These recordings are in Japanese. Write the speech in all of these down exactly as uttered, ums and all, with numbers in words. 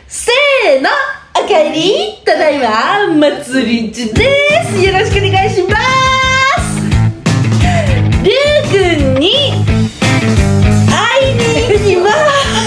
せーの、おかえり、ただいま、まつりんちです。よろしくお願いします。りゅうくんに会いに行きます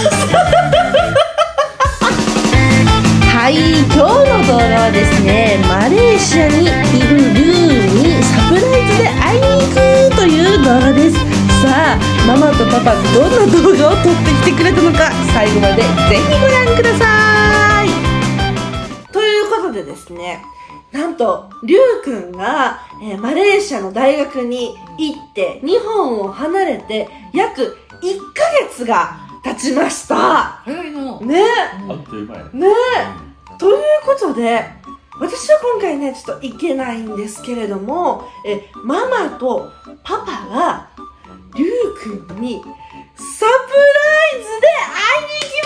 はい、今日の動画はですね、マレーシアにいるりゅうにサプライズで会いに行くという動画です。さあ、ママとパパどんな動画を撮ってきてくれたのか、最後までぜひご覧ください。ということでですね、なんとりゅうくんが、えー、マレーシアの大学に行って日本を離れて約いっかげつが経ちました。 早いな。 ねあっという間やねえ、ということで私は今回ねちょっと行けないんですけれども、えママとパパがりゅうくんにサプライズで会いに行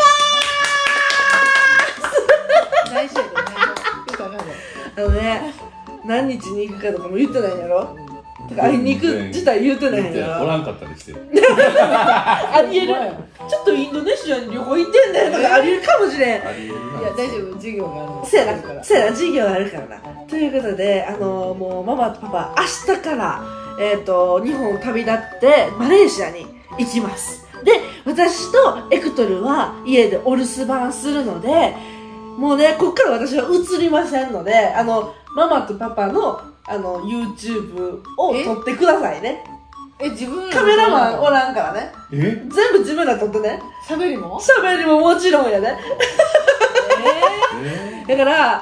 きまーす。 来週だよね。よくわかんない。 あのね、何日に行くかとかも言ってないんやろ。だから会いに行く自体言ってないんやろ。 おらんかったりして。 ありえる。ちょっとインドネシアに旅行行ってんねんとかありえるかもしれん。 ありえるな。 いや、大丈夫、授業があるの。 そうやな、そうやな、授業あるからな。ということで、あのー、もうママとパパ、明日から、えっと、日本を旅立ってマレーシアに行きます。で、私とエクトルは家でお留守番するので、もうね、こっから私は映りませんので、あの、ママとパパの、あの、YouTube を撮ってくださいね。 え、自分カメラマンおらんからね。 え？ 全部自分ら撮ってね。 喋りも喋りももちろんやね。 えだから、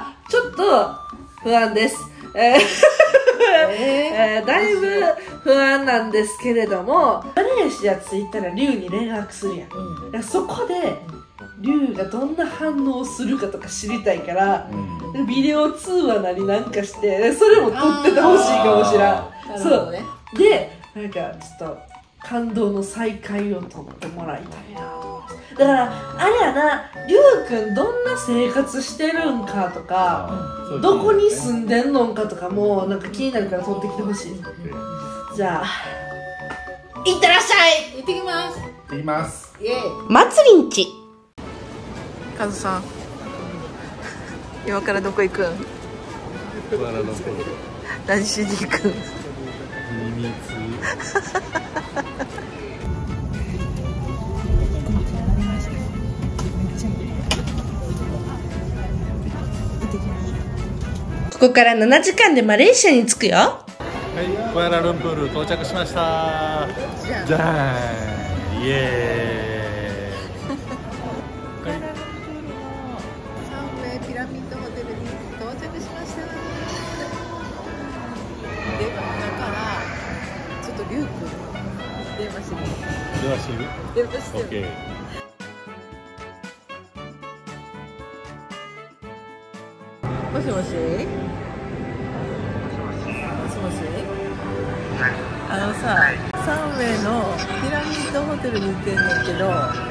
ちょっと不安です。えーえー、だいぶ不安なんですけれども、マレーシア着いたらリュウに連絡するやん。 ーうんだからそこでリュウがどんな反応をするかとか知りたいから、 うん、 ビデオ通話なりなんかしてそれも撮っててほしいかもしらん。 なるほどね。 で、なんかちょっと感動の再会を撮ってもらいたいな。だからあれやな、りゅうくんどんな生活してるんかとか、 うん、 どこに住んでんのんかとかもなんか気になるから撮ってきてほしい。じゃあいってらっしゃい。 行ってきます。 行ってきます。 イエーイ。 まつりんち。カズさん、今からどこ行くん？何しに行くん？ 秘密。 ここからななじかんでマレーシアに着くよ。 はい、クアラルンプール到着しました。じゃーん、イエーイ。 クアラルンプールのサンウェイピラミッドホテルに到着しました。で、今からちょっとリュウ君電話してみる。 電話してみる？ 電話してみる。 オッケー。 もしもし。もしもし。あのさ、サンウェイのピラミッドホテルに行ってんねんけど。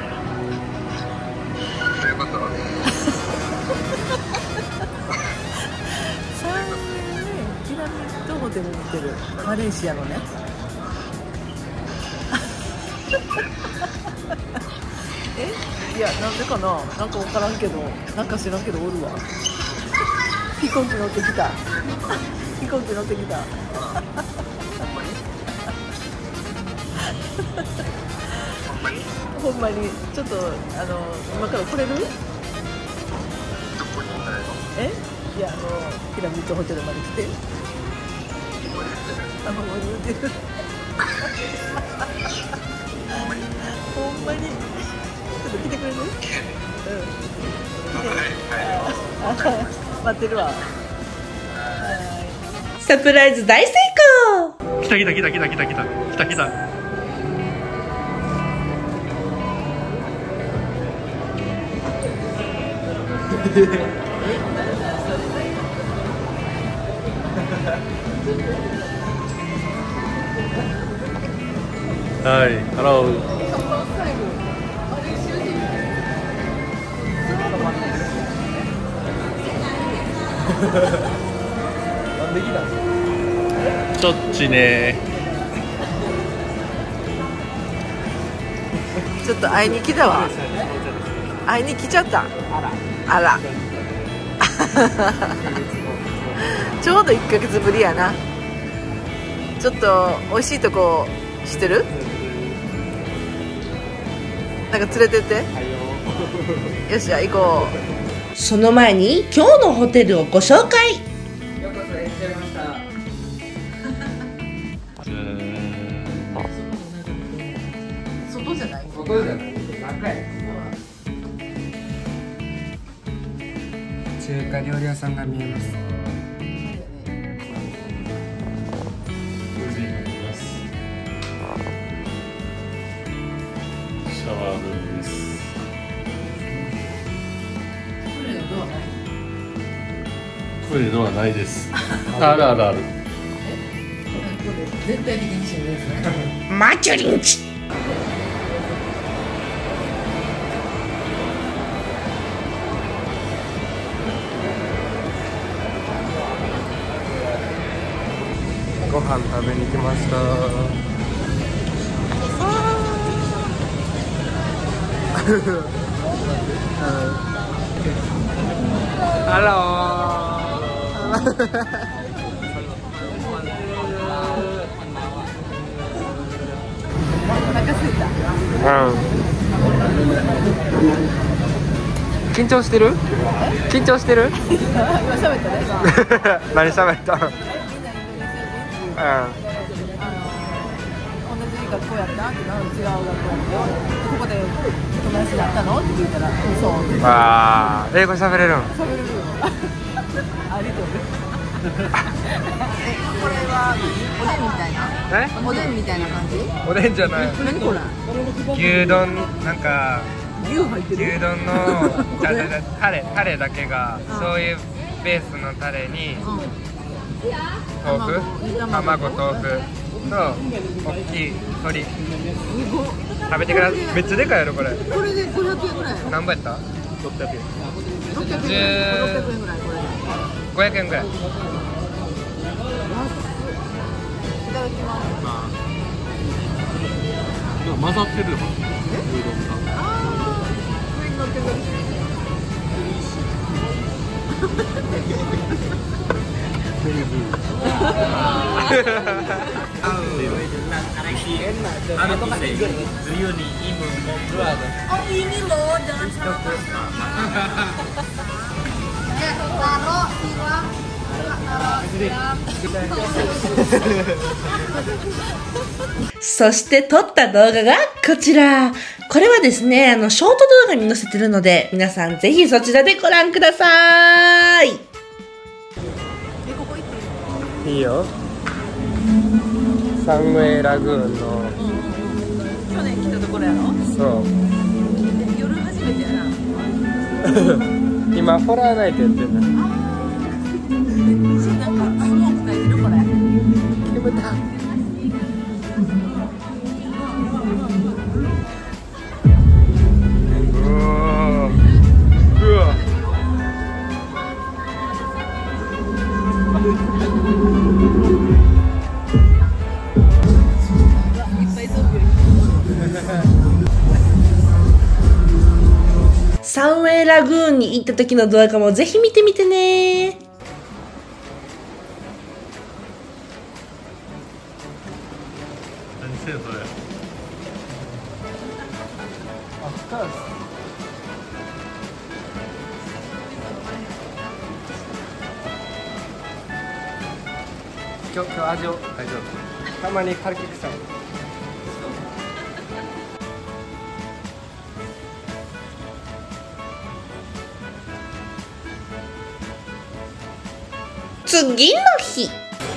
サンウェイでピラミッドホテルに行ってる。マレーシアのね。え、いや、なんでかな、なんかわからんけど、なんか知らんけどおるわ。飛行機乗ってきた。飛行機乗ってきた。ほんまにちょっとあの今から来れる？え？いや、あのピラミッドホテルまで来て。あ、ほんまに言うてる。ほんまに。ちょっと来てくれる？うん。来て。待ってるわ。 サプライズ大成功。 来た来た来た来た来た来た来た来た。はい、ハロー。なんで来たん？ちょっちね。 ちょっと会いに来たわ。会いに来ちゃった。 あら。 あらちょうどいっかげつぶりやな。ちょっと美味しいとこ知ってる？なんか連れてって。よし、じゃあ行こう。その前に今日のホテルをご紹介。 ようこそいらっしゃいました。外じゃない？外じゃない。中や。 中華料理屋さんが見えます。 シャワールームです。トイレドアないです。あるあるある。 全体的に閉めるやつね。 マチュリンチ。 ご飯食べに来ました。ハロー。 お腹すいた。 うん。緊張してる？緊張してる？ 今喋ったね。 何喋った？うん。 同じ学校やったってなる、違う学校やったここで友達だったのって聞いたら、そう。 ああ、英語喋れるん？ 喋れるよ。ありがとう。これはおでんみたいな？ え？ おでんみたいな感じ？ おでんじゃない。 何これ？ 牛丼なんか牛入ってる？ 牛丼のじゃじゃじゃタレタレだけが醤油ベースのタレに豆腐、卵、豆腐と大きい鶏。食べてください。めっちゃでかいやろこれ。 これでごひゃくえんぐらい。 何本やった？ 六百円。 六百円ぐらいこれで。 ごひゃくえんぐらい。 いただきます。 混ざってるよ。牛丼が。 ああ、上に乗ってる。Oh ini loh, jangan salah. Ya, taruh siram, taruh siram. そして撮った動画がこちら。これはですね、あのショート動画に載せてるので、皆さんぜひそちらでご覧ください。 いいよ。サンウェイラグーンの。 去年来たところやろ。 そう。 夜初めてやな。 今ホラーナイトやってるな。 なんかスモーク焚いてるこれ。煙た。 うわ。うわ。 サンウェイラグーンに行った時の動画もぜひ見てみてね。 何してんのそれ。 今日今日味を大丈夫。たまに軽く臭い。 次の日。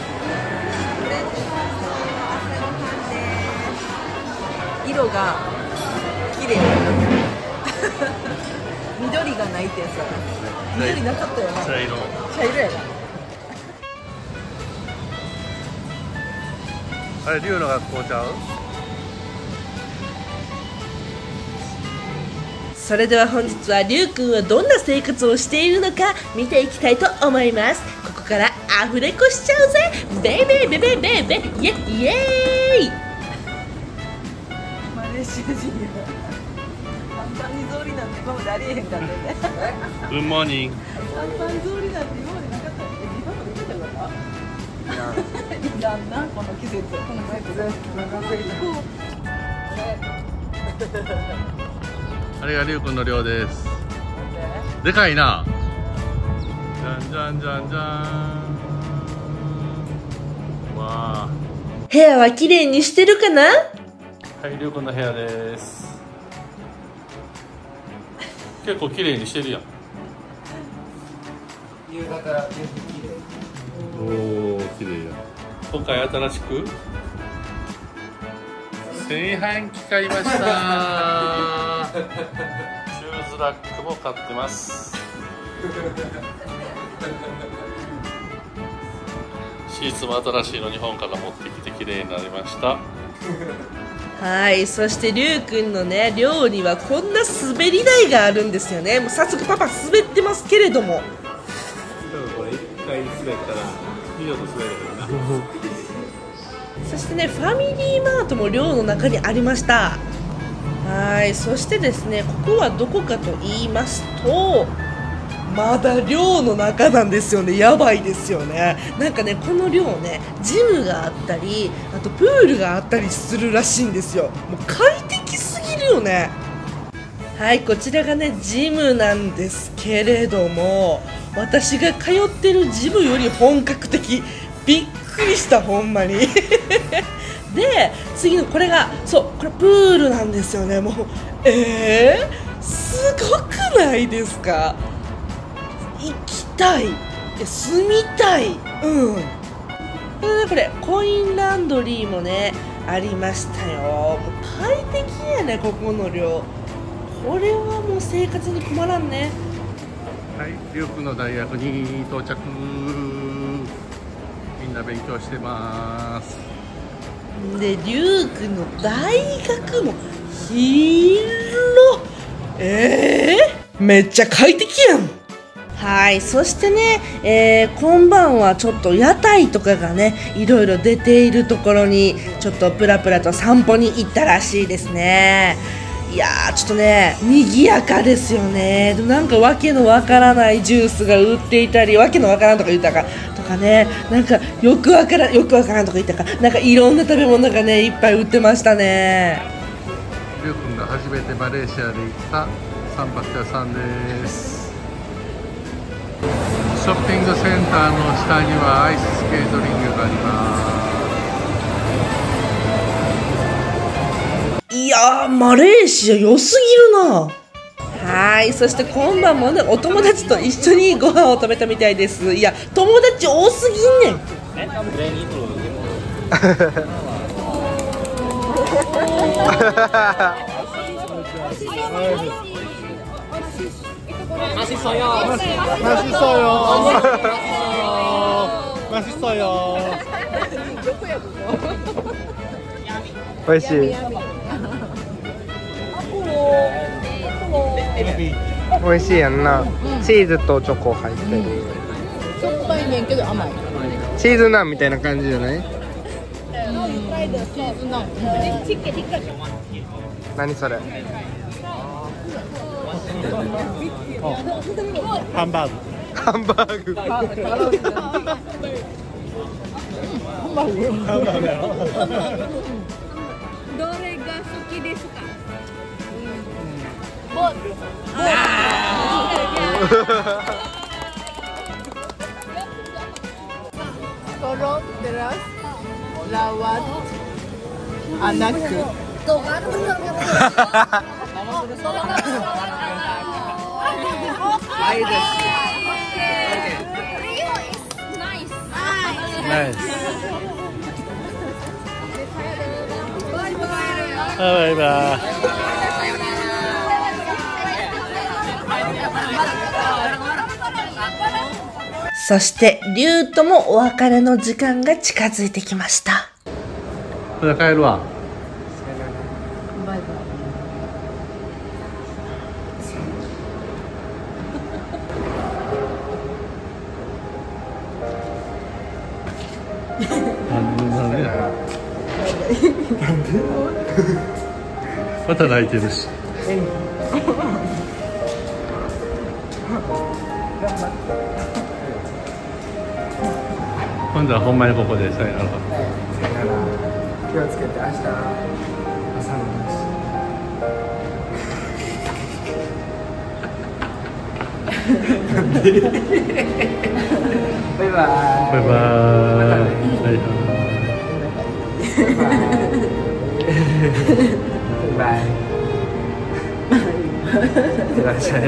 色が綺麗。緑がないってやつだね。緑なかったよな。 茶色。 茶色やな。 あれ、龍の学校ちゃう？ それでは本日はりゅうくんはどんな生活をしているのか見ていきたいと思います。ここからアフレコしちゃうぜ。ベイベイベイベイベイベイイエイエーイ。 マレーシア人や。簡単に通りなんて。 今までありえへんかったよね。 Good morning。 三番通りなんて今までなかったよね。今まで見たことある？いらんな、この季節。この季節。 あれがりゅうくんの寮です。でかいな。じゃんじゃんじゃんじゃん。わあ。 部屋は綺麗にしてるかな？ はい、りゅうくんの部屋です。結構綺麗にしてるやん。 夕方夕日綺麗。 おお、綺麗や。今回新しく炊飯器買いました。シューズラックも買ってます。シーツも新しいの日本から持ってきて綺麗になりました。 はい、そしてりゅうくんのね寮にはこんな滑り台があるんですよね。もう早速パパ滑ってますけれども、 これ一回滑ったら二度と滑れへんな。 そしてねファミリーマートも寮の中にありました。はい、そしてですねここはどこかと言いますと、まだ寮の中なんですよね。やばいですよね。なんかねこの寮ねジムがあったり、あとプールがあったりするらしいんですよ。もう快適すぎるよね。はい、こちらがねジムなんですけれども、私が通ってるジムより本格的。びっくりした、ほんまに。で次のこれがそうこれプールなんですよね。もうえー、すごくないですか？行きたい、住みたい。うん。これコインランドリーもねありましたよ。もう快適やねここの寮。これはもう生活に困らんね。 はい、りゅうくんの大学に到着。みんな勉強してます。 でりゅうくんの大学も広えー、めっちゃ快適やん。はい、そしてね、えー、今晩はちょっと屋台とかがねいろいろ出ているところにちょっとプラプラと散歩に行ったらしいですね。いやーちょっとね賑やかですよね。でもなんかわけのわからないジュースが売っていたり、わけのわからんとか言ったかとかね、なんかよくわからんよくわからんとか言ったか、なんかいろんな食べ物がねいっぱい売ってましたね。 りゅうくんが初めてマレーシアで行った散髪屋さんです。ショッピングセンターの下にはアイススケートリングがあります。 いやーマレーシア良すぎるな。はい、そして今晩もねお友達と一緒にご飯を食べたみたいです。いや友達多すぎんねん。 맛있어요. 맛있어요. 맛있어요. 美味しい。美味しいやんな。チーズとチョコ入ってる。 しょっぱいねんけど甘い。 チーズナンみたいな感じじゃない？何それ？ ハンバーグ。 ハンバーグ。 ハンバーグ。 ハンバーグやろ。 どれが好きですか？ ボール。Kalau teras lawat anakku. Nice. Bye bye. そしてリュウともお別れの時間が近づいてきました。 それ帰るわ。 バイバイ。 なんでなんでなんでまた泣いてるし。 頑張って。 今度はほんまにここでそういうの。 だから気をつけて明日朝のバイバイ。 バイバイ。 バイバイ。いらっしゃい。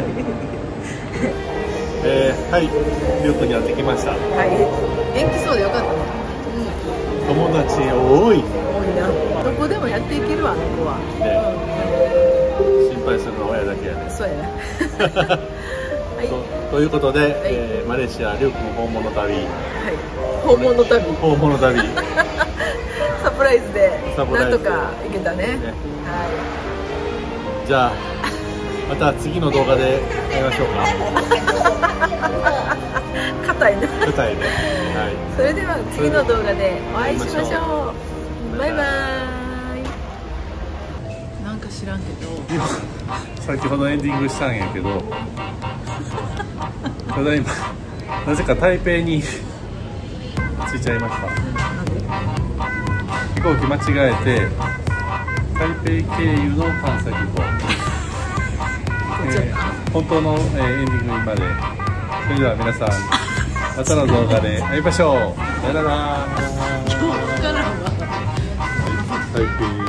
えー、はい、リュウクにやってきました。 はい、元気そうでよかったね。 友達多い。 多いな。どこでもやっていけるわ、ここは。 ね、心配するのは親だけやね。 そうやね。はい。 ということで、えー、マレーシアリュウクの訪問の旅。はい。 訪問の旅。 訪問の旅。 サプライズでサプライズでなんとか行けたね。 ねはじゃあまた次の動画で会いましょうか。 い。硬いな。 舞台で、はい、 それでは次の動画でお会いしましょう。バイバイ。なんか知らんけど。 先ほどエンディングしたんやけど、ただいまなぜか台北に着いちゃいました。飛行機間違えて台北経由の関西空港、えー、本当の、えー、エンディングまで。それでは皆さんまたの動画で会いましょう。さよなら。 今日からは台北